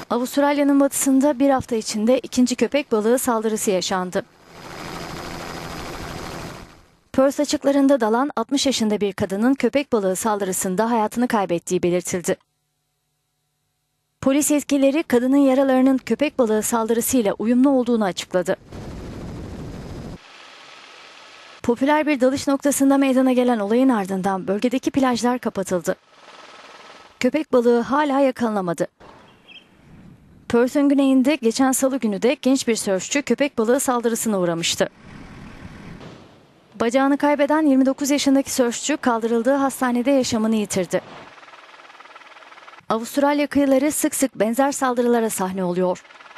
Avustralya'nın batısında bir hafta içinde ikinci köpek balığı saldırısı yaşandı. Perth açıklarında dalan 60 yaşında bir kadının köpek balığı saldırısında hayatını kaybettiği belirtildi. Polis yetkilileri kadının yaralarının köpek balığı saldırısıyla uyumlu olduğunu açıkladı. Popüler bir dalış noktasında meydana gelen olayın ardından bölgedeki plajlar kapatıldı. Köpek balığı hala yakalanamadı. Perth'ün güneyinde geçen salı günü de genç bir sörfçü köpek balığı saldırısına uğramıştı. Bacağını kaybeden 29 yaşındaki sörfçü kaldırıldığı hastanede yaşamını yitirdi. Avustralya kıyıları sık sık benzer saldırılara sahne oluyor.